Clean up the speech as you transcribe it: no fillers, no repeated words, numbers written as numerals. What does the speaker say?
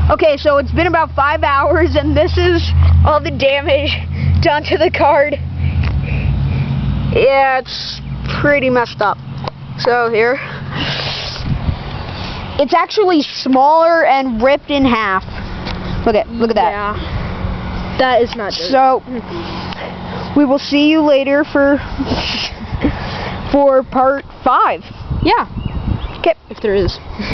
Okay, so it's been about 5 hours, and this is all the damage done to the card. Yeah, it's pretty messed up. So here, it's actually smaller and ripped in half. Look at that. Yeah, that is not good. So we will see you later for part 5. Yeah, Okay, if there is.